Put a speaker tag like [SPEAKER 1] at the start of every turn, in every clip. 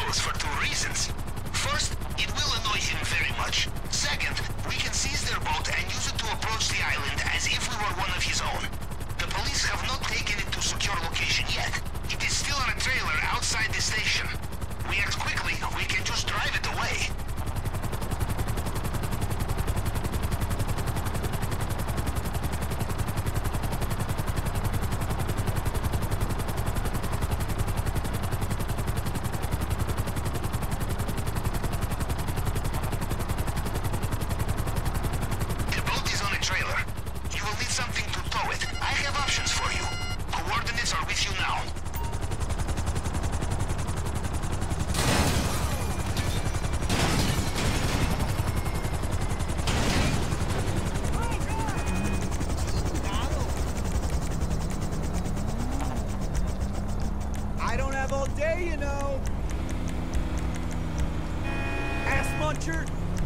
[SPEAKER 1] useless for two reasons. First, it will annoy him very much. Second, we can seize their boat and use it to approach the island as if we were one of his own. The police have not taken it to secure location yet. It is still on a trailer outside the station. We act quickly, we can just drive it away.
[SPEAKER 2] All day, you know. Ass muncher.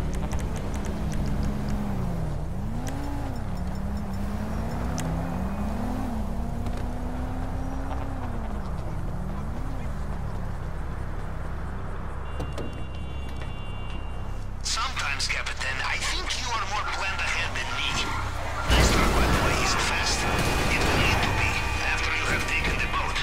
[SPEAKER 1] Sometimes, Captain, I think you are more planned ahead than me. Nice truck, by the way, is it fast? It will need to be, after you have taken the boat.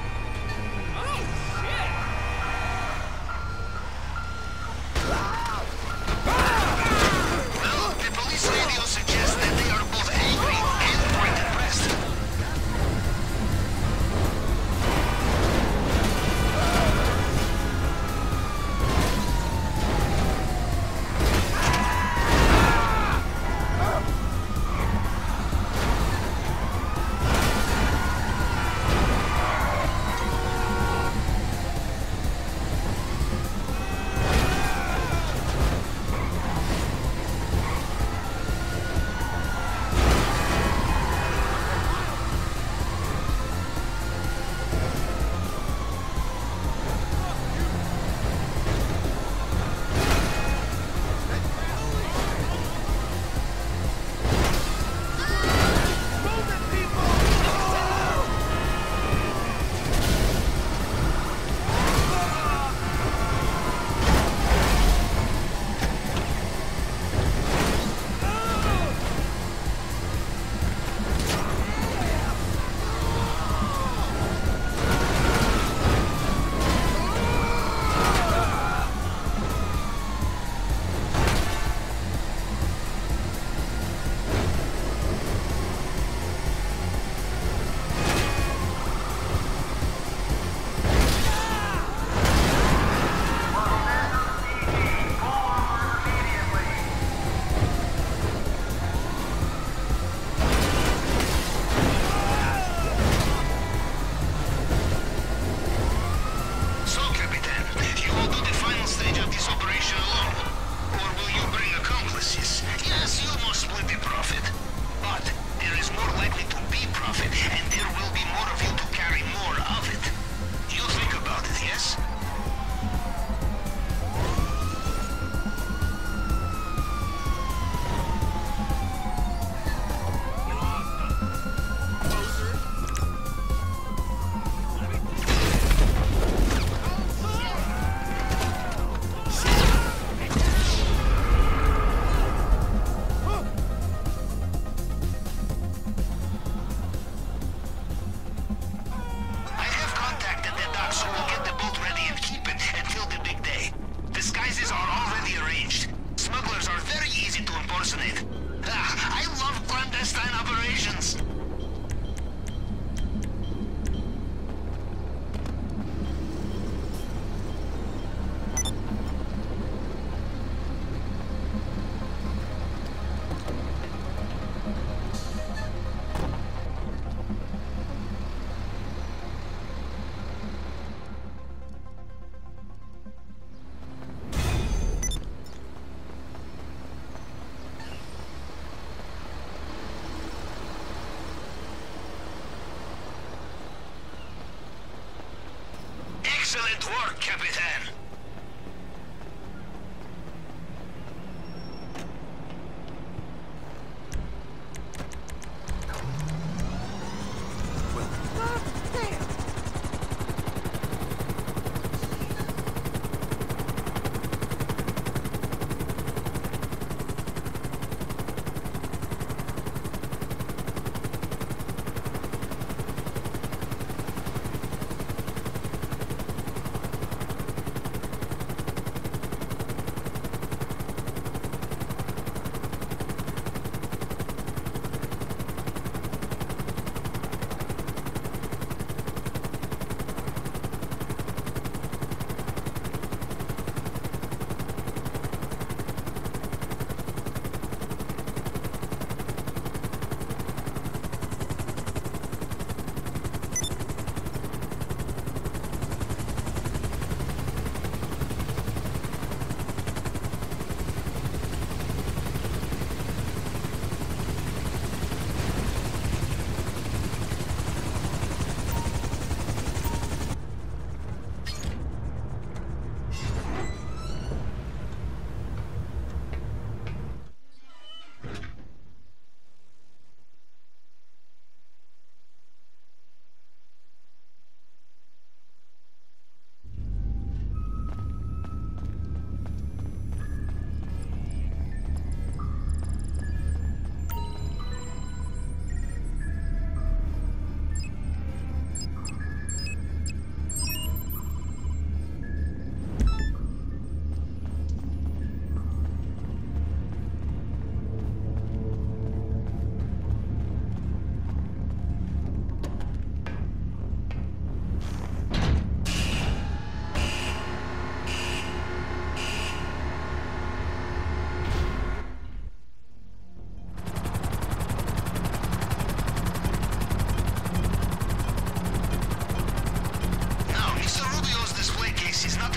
[SPEAKER 1] Excellent work, Capitan.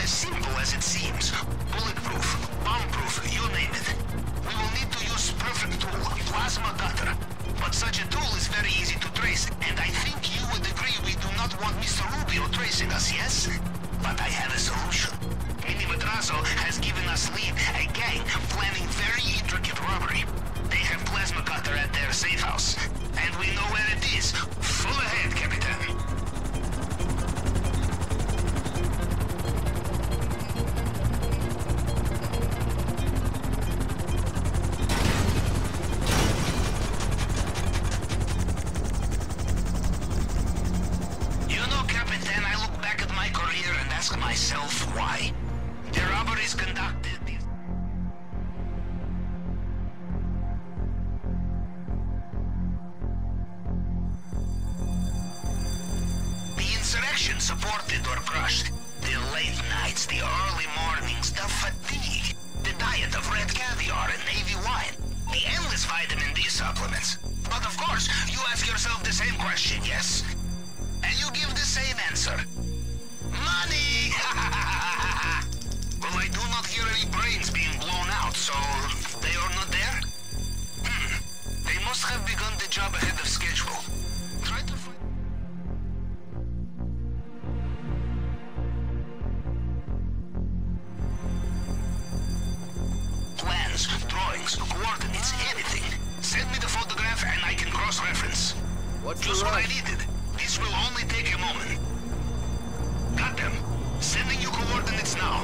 [SPEAKER 1] simple as it seems. Bulletproof, bomb-proof, you name it. We will need to use perfect tool, plasma cutter. But such a tool is very easy to trace, and I think you would agree we do not want Mr. Rubio tracing us, yes? But I have a solution. Mini Madrazo has given us lead, a gang planning very intricate robbery. They have plasma cutter at their safe house, and we know where it is. Full ahead, Capitan. Myself why. The robberies conducted. The insurrection supported or crushed. The late nights, the early mornings, the fatigue, the diet of red caviar and navy wine, the endless vitamin D supplements. But of course, you ask yourself the same question, yes? And you give the same answer. Money! Well, I do not hear any brains being blown out, so they are not there? They must have begun the job ahead of schedule. Try to find... Plans, drawings, coordinates, anything. Send me the photograph and I can cross-reference.
[SPEAKER 2] What's
[SPEAKER 1] Just what I needed. This will only take a moment. Got them. Sending you coordinates now.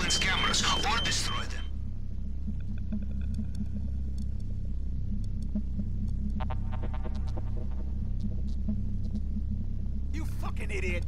[SPEAKER 1] surveillance cameras or destroy them.
[SPEAKER 2] You fucking idiot!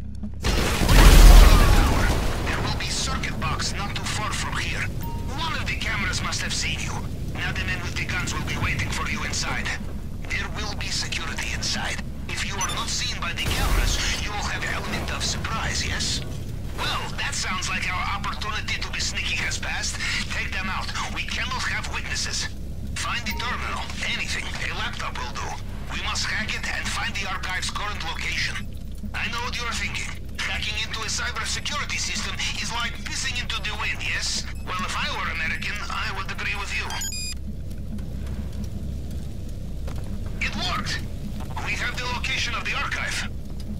[SPEAKER 1] There will be circuit box not too far from here. One of the cameras must have seen you. Now the men with the guns will be waiting for you inside. There will be security inside. If you are not seen by the cameras, you will have element of surprise, yes? Well, that sounds like our opportunity to be sneaky has passed. Take them out. We cannot have witnesses. Find the terminal. Anything. A laptop will do. We must hack it and find the archive's current location. I know what you're thinking. Hacking into a cybersecurity system is like pissing into the wind, yes? Well, if I were American, I would agree with you. It worked! We have the location of the archive.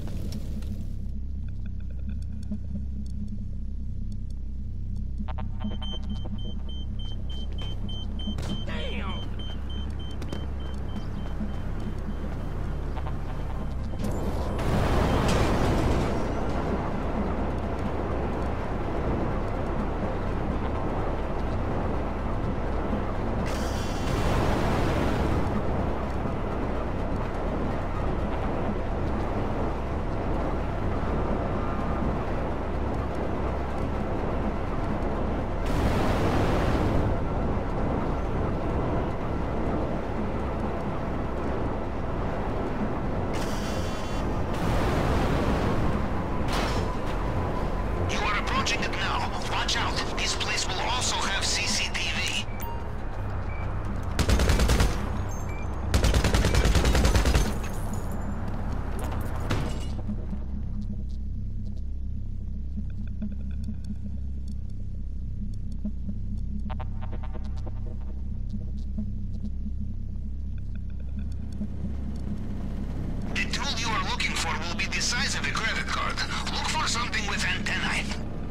[SPEAKER 1] Will be the size of a credit card. Look for something with antennae.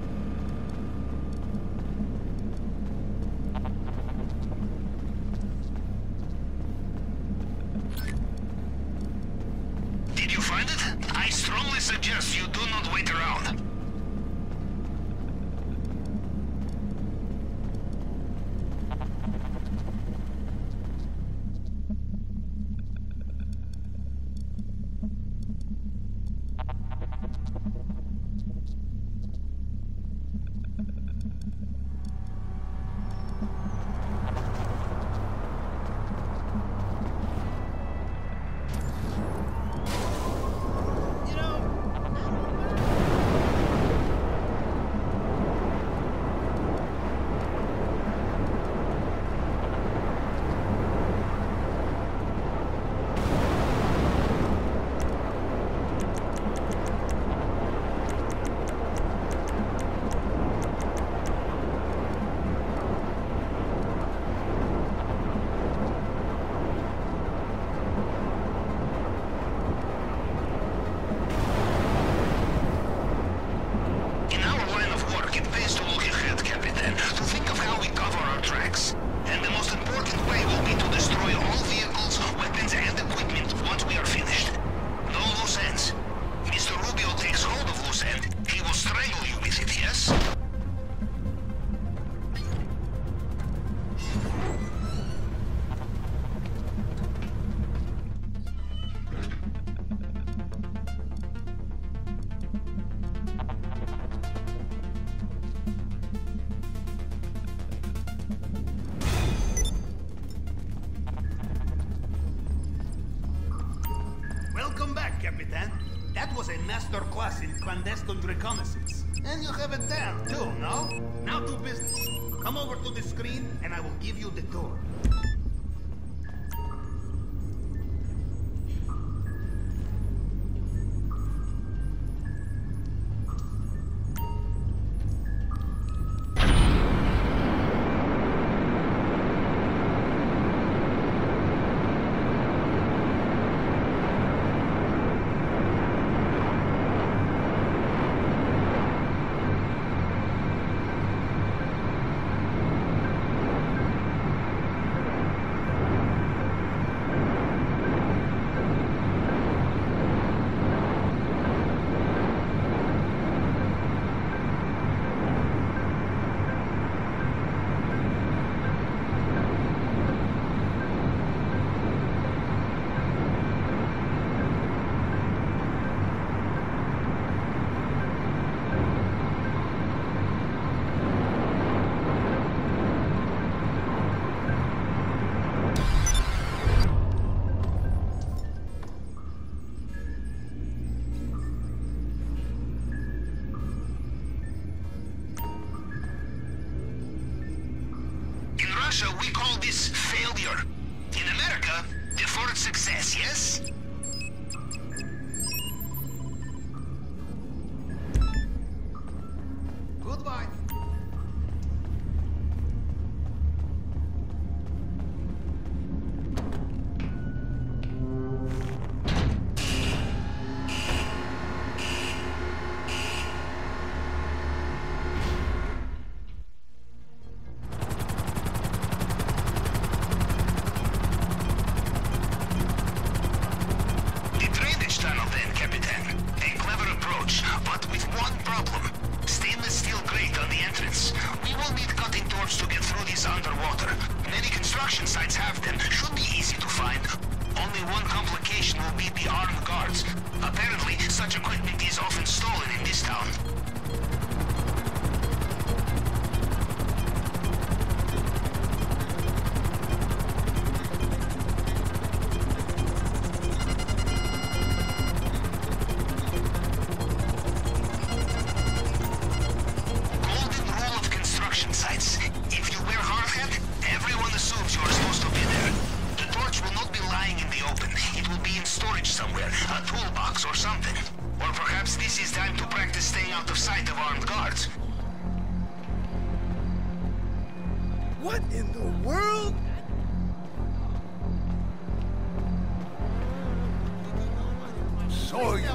[SPEAKER 1] Did you find it? I strongly suggest you do not wait around.
[SPEAKER 3] Welcome back, Capitan. That was a master class in clandestine reconnaissance. And you have it down, too, no? Now to business. Come over to the screen, and I will give you the tour.
[SPEAKER 1] Russia, we call this failure. In America, deferred success, yes?
[SPEAKER 3] Goodbye.
[SPEAKER 2] What in the world? So you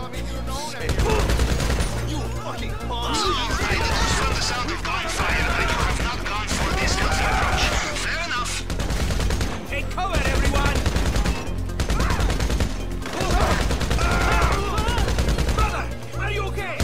[SPEAKER 2] fucking pawn!
[SPEAKER 1] I deduce from the sound of gunfire that you have not gone for this stealthy approach. Fair enough.
[SPEAKER 2] Take cover, everyone! Brother, are you okay?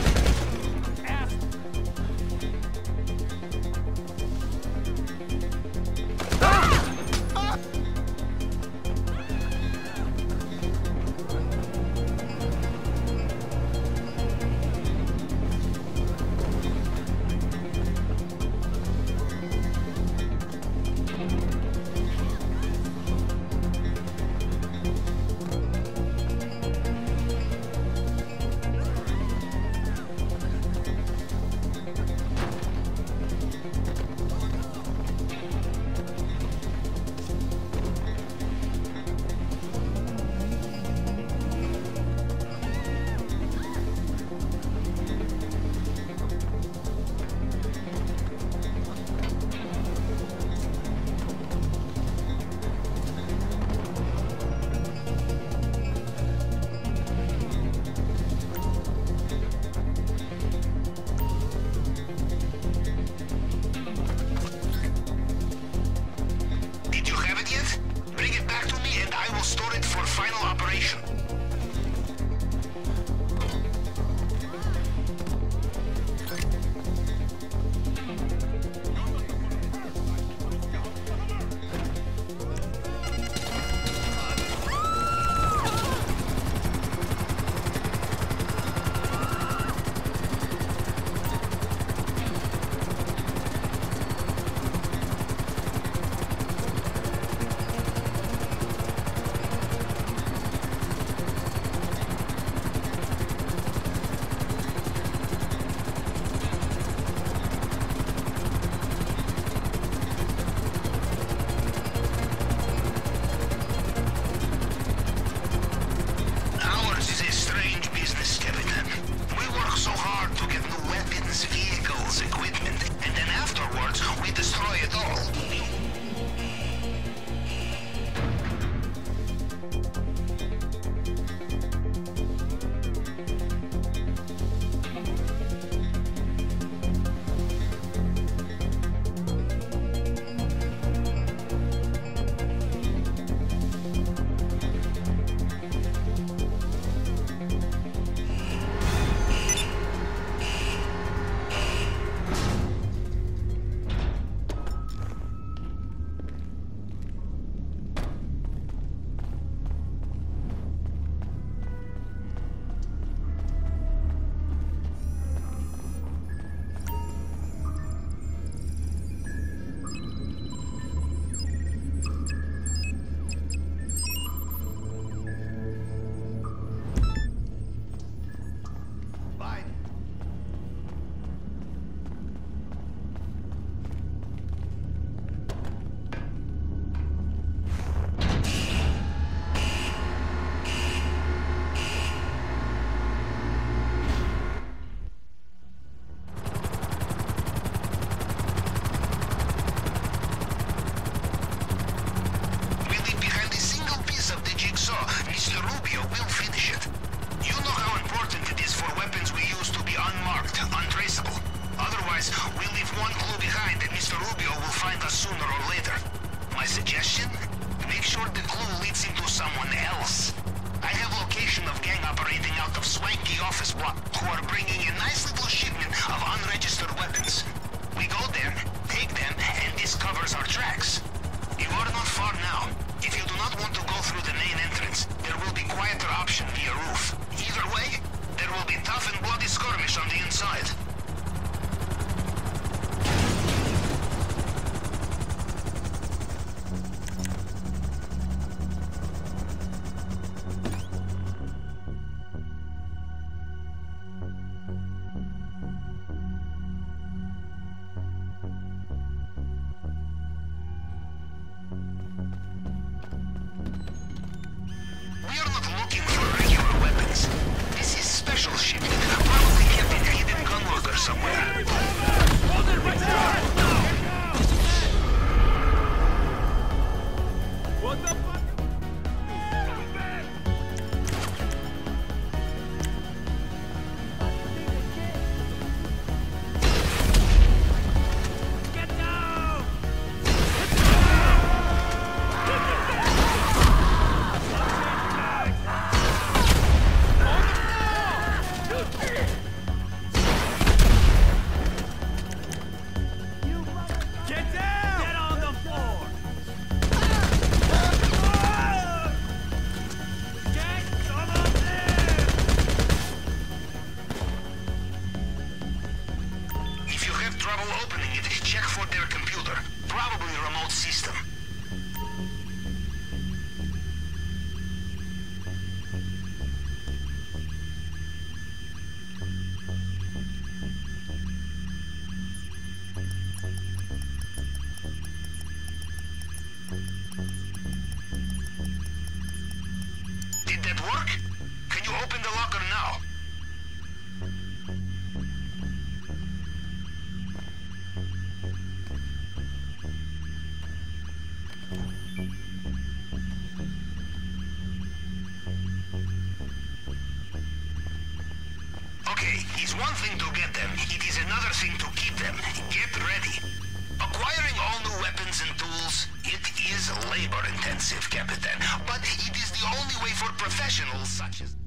[SPEAKER 1] for weapons we use to be unmarked, untraceable. Otherwise, we'll leave one clue behind and Mr. Rubio will find us sooner or later. My suggestion? Make sure the clue leads into someone else. I have location of gang operating out of swanky office block who are bringing a nice little shipment of unregistered weapons. We go there, take them, and this covers our tracks. You are not far now. If you do not want to go through the main entrance, there will be quieter option via roof. Either way, there will be tough and bloody skirmish on the inside. Did that work? Can you open the locker now? Okay, it's one thing to get them. It is another thing to keep them. Get ready. Acquiring all new weapons and tools, it is labor-intensive, Capitan. But it is the only way for professionals such as...